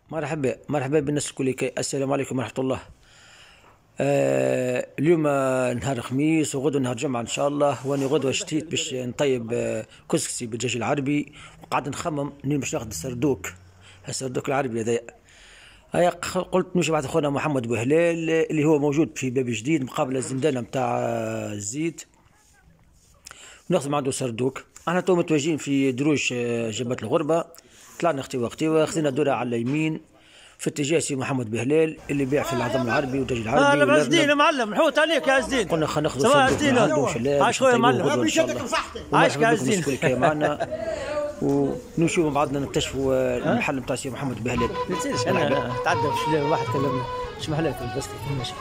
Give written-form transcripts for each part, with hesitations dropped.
مرحبا بالناس الكل. السلام عليكم ورحمة الله. اليوم نهار خميس وغدو نهار جمعة إن شاء الله، وأنا غدوة شتيت باش نطيب كسكسي بالدجاج العربي، وقاعد نخمم إني باش ناخذ السردوك العربي هذايا. هيا قلت نمشي مع خونا محمد بوهلال اللي هو موجود في باب جديد مقابل الزندانة متاع الزيت، وناخذ من عنده سردوك. احنا تو متواجدين في دروج جبهة الغربة، طلعنا اختيوا خذينا دورة على اليمين في اتجاه سي محمد بوهلال اللي بيع في العظم العربي والدجاج العربي. لا عزدين معلم، نحوت عليك يا عزدين. قلنا خلينا ناخذ السردوك. عاش خويا معلم، عايش يا عزدين. معنا ونمشيو مع بعضنا نكتشفوا المحل نتاع سي محمد بوهلال. ما تنساش انا تعدى في واحد كلمني اش محلات بس ماشي.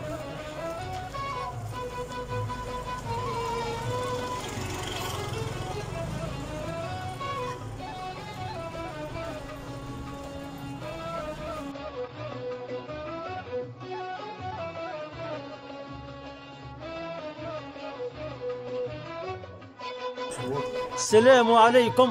السلام عليكم.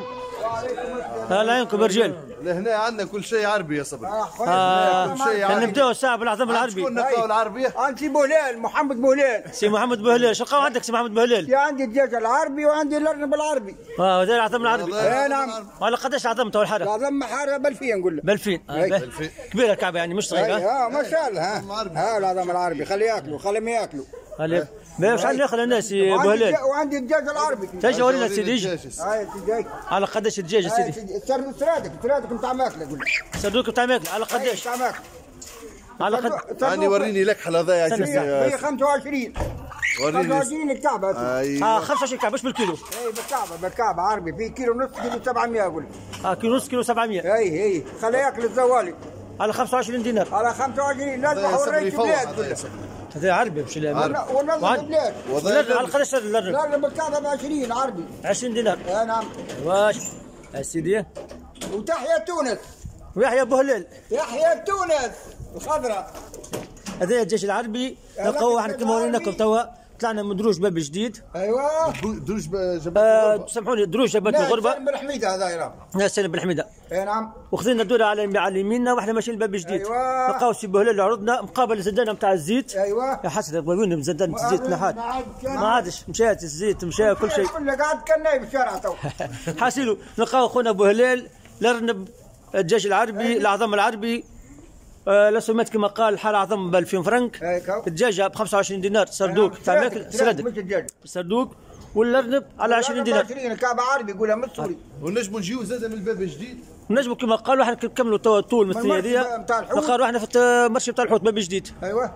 هلا عينكم يا رجال. لهنا عندنا كل شيء عربي يا صبري. كل شيء عربي. نبداو الساعة بالعظم العربي. شكون نقاو العربية؟ انت بوهلال، محمد بوهلال. سي محمد بوهلال، شنو عندك سي محمد بوهلال؟ يا عندي الدجاج العربي وعندي الارنب العربي. هذا العظم العربي. اي نعم. ولا قداش العظم تو الحارة؟ العظم حارة ب 2000 نقول لك. ب 2000. كبيرة الكعبة يعني مش صغيرة. ما شاء الله. ها العظم العربي خليه ياكلوا، خليهم ياكلوا. خليه باش على الاخر الناس يا بوهلال. وعندي الدجاج العربي. تجي ورينا سيدي. هاي الدجاج. على قداش الدجاج سيدي؟ سردك نتاع ماكله قول لك. سردوك نتاع ماكله على قداش؟ نتاع ماكله. على قد يعني وريني لك هذا يا سيدي. 25. وريني 25 الكعبة. 25 كعبة مش بالكيلو. اي بالكعبة عربي في كيلو ونص، كيلو 700 اقول لك. كيلو ونص، كيلو 700. اي خليه ياكل الزوالي. على 25 دينار. على 25 لازم حوريك البلاد كلها. هذا عربي مش لا. ونظف البلاد. على قداش الرنب؟ الرنب بالكعبة ب 20 عربي. 20 دينار. اي نعم. واش سيدي. وتحيا تونس. ويحيى بوهلال. يحيى تونس الخضراء. هذا الجيش العربي نلقاوه احنا كما وريناكم توا. طلعنا من دروج باب جديد. ايوه دروج جبل الغربة. سامحوني دروج جبل الغربة. سالم بن حميدة هذا يراه. ناس سالم بن حميدة. اي نعم. وخذينا الدورة على يميننا واحنا ماشيين لباب جديد. ايوه. لقاو سي بوهلال عرضنا مقابل الزندانة نتاع الزيت. ايوه. يا حسن وين زندانة الزيت نحات. ما عادش مشات الزيت مشى كل شيء. كله قاعد كناي بالشارع تو. حاسيلو لقاو خونا بوهلال الارنب الدجاج العربي العظم العربي. الاسمات كما قال الحال عظم ب 2000 فرنك. الدجاجه ب 25 دينار سردوك تاع ماكل سردك سردوك، والارنب على 20 دينار. 20 كعبه عربي يقولها مش سوري. ونجموا نجيو زاد من الباب الجديد. نجموا كما قالوا احنا نكملوا توا طول من الثانيه هذيا. نلقاو احنا في المرشي بتاع الحوت باب جديد. ايوه.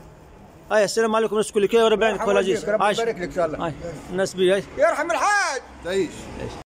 السلام عليكم الناس الكل كي وربي يعينك ولا جيش. ربي يبارك لك ان شاء الله. الناس بي يرحم الحاج. تعيش.